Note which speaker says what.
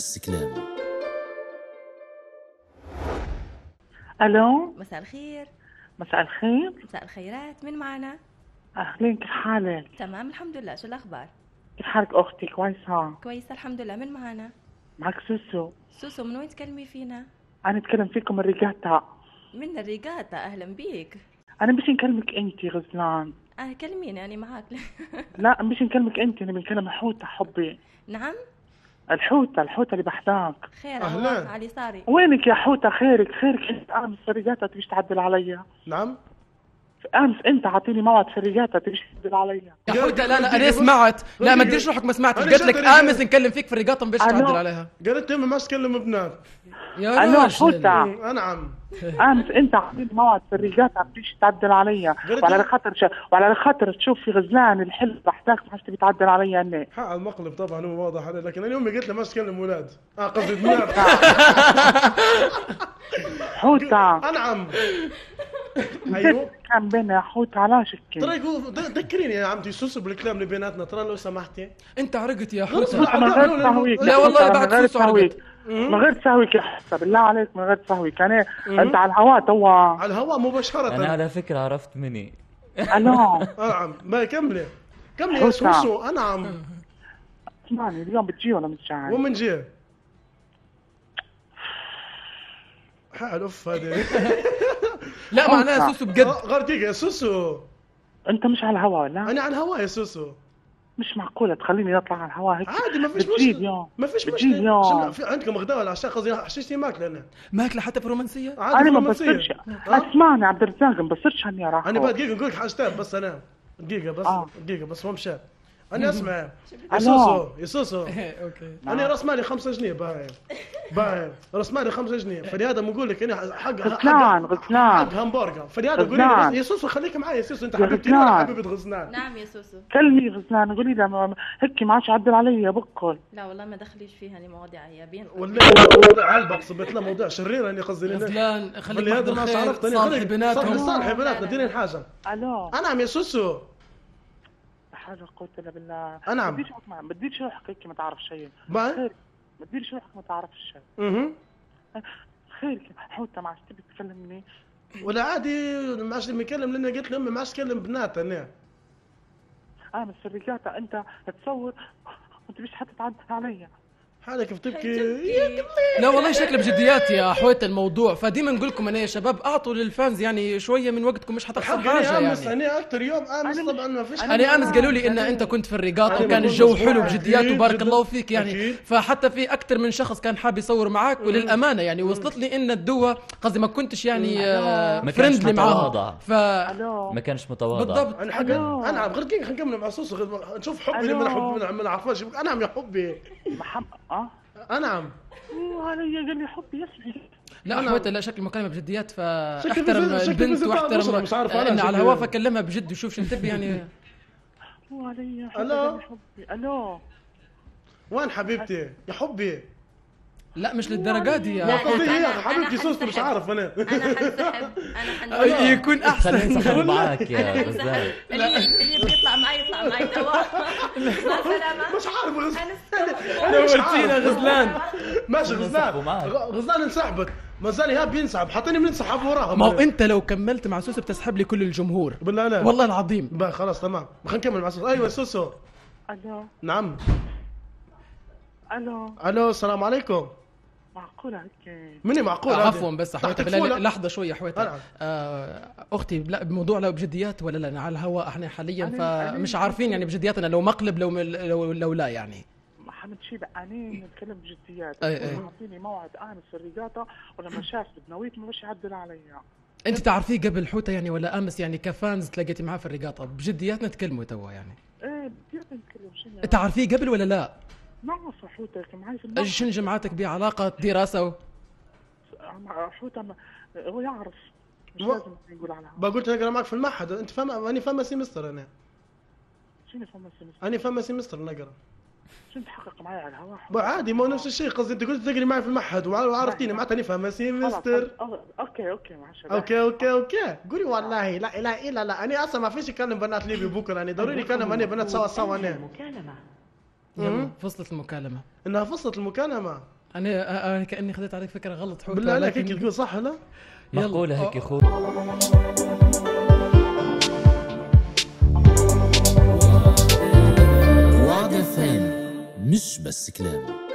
Speaker 1: السكلان.
Speaker 2: الو،
Speaker 3: مساء الخير.
Speaker 2: مساء الخير.
Speaker 3: مساء الخيرات، من معنا؟
Speaker 2: اهلين، كيف حالك؟
Speaker 3: تمام الحمد لله، شو الاخبار؟
Speaker 2: كيف حالك اختي؟ كويسة؟
Speaker 3: كويسه الحمد لله. من معنا؟
Speaker 2: معك سوسو.
Speaker 3: سوسو، من وين تكلمي فينا؟
Speaker 2: انا اتكلم فيكم من ريجاتا.
Speaker 3: من الريقاتا، اهلا بيك.
Speaker 2: انا مش نكلمك انت غزلان.
Speaker 3: كلميني انا معاك.
Speaker 2: لا مش نكلمك انت، انا بنكلم حوته حبي.
Speaker 3: نعم.
Speaker 2: الحوته اللي بحداك.
Speaker 3: خير
Speaker 4: أهلاً.
Speaker 3: الله على يساري.
Speaker 2: وينك يا حوته؟ خيرك انت امس في ريجاتا تبيش تعدل علي.
Speaker 4: نعم.
Speaker 2: امس انت عطيني موعد في ريجاتا تبيش تعدل علي.
Speaker 5: يا حوته لا انا سمعت. لا ما تديرش روحك ما سمعتش. قلت لك امس نكلم فيك في الرقاطه باش تعدل عليها.
Speaker 4: قالت لي ما تكلم بنات.
Speaker 5: يا
Speaker 2: الو
Speaker 5: راجل
Speaker 2: حوته،
Speaker 4: انعم.
Speaker 2: امس انت عطيني موعد في الريجاتا تبيش تعدل علي، وعلى خاطر تشوفي غزلان الحلو بحداك ما تبي تعدل علي انا.
Speaker 4: حق المقلب طبعا هو واضح عليه، لكن انا امي قلت لي ما تكلم ولاد. قصدي بنات.
Speaker 2: حوته
Speaker 4: انعم. ايوه
Speaker 2: كان بينا يا حوت علاش هيك؟
Speaker 4: ترى ذكريني يا عمتي سوسو بالكلام اللي بيناتنا ترى لو سمحتي.
Speaker 5: انت عرقت يا حوته.
Speaker 2: من غير تسويك.
Speaker 5: لا والله بعد
Speaker 2: غير
Speaker 5: سوسو عرقت.
Speaker 2: من غير تسويك يا حسن، بالله عليك من غير تسويك. انا انت على الهواء توا.
Speaker 4: على الهواء مباشرة.
Speaker 6: انا على فكرة عرفت مني.
Speaker 2: الو
Speaker 4: انعم. ما كملي يا سوسو. انعم.
Speaker 2: اسمعني، اليوم بتجي ولا مش جاي؟
Speaker 4: ومن جي حال اوف هذه.
Speaker 5: لا معناها سوسو بجد.
Speaker 4: غير دقيقة يا سوسو.
Speaker 2: انت مش على الهواء ولا؟
Speaker 4: انا على الهواء يا سوسو.
Speaker 2: مش معقولة تخليني اطلع على الهواء هيك.
Speaker 4: عادي ما فيش
Speaker 2: بتجيب
Speaker 4: مشكلة.
Speaker 2: يوم.
Speaker 4: ما فيش
Speaker 2: بتجيب
Speaker 4: مشكلة.
Speaker 2: يوم.
Speaker 4: في عندكم غداء ولا عشاء؟ قصدي حشيشتي ماكلة انا.
Speaker 5: ماكله حتى في رومانسيه.
Speaker 2: انا ما بصيرش. اسمعني عبد الرزاق، ما بصيرش هني راح.
Speaker 4: انا بعد دقيقة نقول لك حاجتين بس. انا دقيقة بس هو مشى. انا اسمع يا سوسو
Speaker 5: اوكي.
Speaker 4: انا راس مالي 5 جنيه باهي راس مالي 5 جنيه، فلهذا بقول لك انا حق
Speaker 2: غسلان
Speaker 4: همبرجر، فلهذا قولي لي يا سوسو خليك معي يا سوسو، انت حبيبتي ولا حبيبة غزلان؟
Speaker 3: نعم يا سوسو.
Speaker 2: كلمي غزلان قولي لها هيك ما عادش عدل علي يا بقول.
Speaker 3: لا والله ما دخليش فيها، هني مواضيع عيابين.
Speaker 4: ولا موضوع علبة صبت له موضوع شرير اني قصدي لنا.
Speaker 5: غزلان خليك
Speaker 4: هذا ما عرفت انا.
Speaker 5: صالح بناتهم.
Speaker 4: صالح بناتنا ديري الحاجة.
Speaker 2: الو
Speaker 4: انعم يا سوسو.
Speaker 2: حاجة قلت لها بالله.
Speaker 4: انعم.
Speaker 2: بديش روحك هيك ما تعرف شيء.
Speaker 4: باهي.
Speaker 2: خير بديش روحك ما تعرف شيء. خير حوته ما عادش تبي تكلمني
Speaker 4: ولا عادي ما عادش نكلم، لان قلت لامي ما عادش تكلم بنات انا.
Speaker 2: بس الرجاله انت تصور وانت مش حتى تعدل علي.
Speaker 4: حالك كيف تبكي؟
Speaker 5: لا والله شكله بجديات يا حويت الموضوع، فديما نقول لكم انا يا شباب اعطوا للفانز يعني شويه من وقتكم، مش حتخسر حاجه يعني.
Speaker 4: انا اكثر يوم امس طبعا ما فيش.
Speaker 5: انا امس قالوا لي ان انت كنت في الرقاطه وكان الجو حلو بجديات وبارك الله فيك يعني. فحتى في اكثر من شخص كان حاب يصور معاك، وللامانه يعني وصلت لي ان الدوه قصدي ما كنتش يعني فريندلي معاهم.
Speaker 6: ما كانش متواضع
Speaker 5: بالضبط.
Speaker 4: انا حق انا غير دقيقه خلينا نكمل مع صوص نشوف حبي من عفاش. انعم يا حبي.
Speaker 2: محمد
Speaker 4: انعم.
Speaker 2: علي قال لي حبي يسمع.
Speaker 5: لا حويت لا شكل مكالمه بجديات، فاحترم البنت واحترم ان على الهواء، فكلمها بجد وشوف شو تبي يعني.
Speaker 2: وعلي
Speaker 4: الو
Speaker 2: حبي. الو
Speaker 4: وين حبيبتي يا حبي؟
Speaker 5: لا مش للدرجه دي
Speaker 4: يا حبيبتي سوستو مش عارف انا
Speaker 3: انا
Speaker 5: يكون احسن.
Speaker 6: خليني نسحب معاك يا غزال.
Speaker 3: اللي بيطلع معي يطلع معي توا.
Speaker 4: مش عارف
Speaker 5: انا قلتينا غزلان
Speaker 4: ماشي. غزلان انسحبت، ما زال ايهاب بينسحب، حاطيني بننسحب وراها.
Speaker 5: ما هو انت لو كملت مع سوسو بتسحب لي كل الجمهور
Speaker 4: بالله لا
Speaker 5: والله العظيم.
Speaker 4: بقى خلاص تمام خلينا نكمل مع سوسو. ايوه سوسو.
Speaker 2: الو
Speaker 4: نعم.
Speaker 2: الو
Speaker 4: السلام عليكم.
Speaker 2: معقولة هيك؟
Speaker 4: مني معقول؟
Speaker 5: عفوا بس حويته لحظة شوية حويته. أختي لا بموضوع لو بجديات ولا لا على الهواء احنا حاليا فمش عارفين يعني بجدياتنا لو مقلب لو لا يعني.
Speaker 2: محمد شيبة أنا نتكلم بجديات. أعطيني موعد أمس في الرياضة ولما شاف بنويت ما باش يعدل عليا.
Speaker 5: أنت تعرفيه قبل حوته يعني ولا أمس يعني كفانز تلاقيتي معاه في الرياضة بجديات نتكلموا توا يعني؟
Speaker 2: بجديات نتكلم. شنو
Speaker 5: تعرفيه قبل ولا لا؟
Speaker 2: نعرف حوته معي في المعهد.
Speaker 5: شنو جمعتك بيه علاقة دراسة؟
Speaker 2: حوته هو يعرف مش لازم نقول على
Speaker 4: بقولت انا معك في المعهد. انت فاهم اني فاهم سيمستر انا.
Speaker 2: شنو فاهم سيمستر؟
Speaker 4: اني فاهم سيمستر نقرا.
Speaker 2: شنو تحقق معي على الهواء؟
Speaker 4: عادي ما هو نفس الشيء. قصدي انت قلت تقري معي في المعهد وعرفتيني معناتها اني فاهم سيمستر.
Speaker 2: اوكي
Speaker 4: اوكي قولي والله لا اله الا لا. انا اصلا ما فيش اكلم بنات ليبي بكره، يعني ضروري اكلم انا بنات سوا انا.
Speaker 5: يلا فصلت المكالمة.
Speaker 4: انها فصلت المكالمة.
Speaker 5: انا كأني خذيت عليك فكرة غلط حوت.
Speaker 4: بالله عليك هيك تقول صح ولا؟
Speaker 6: معقولة هيك يا اخوي؟
Speaker 1: وعد FM مش بس كلام.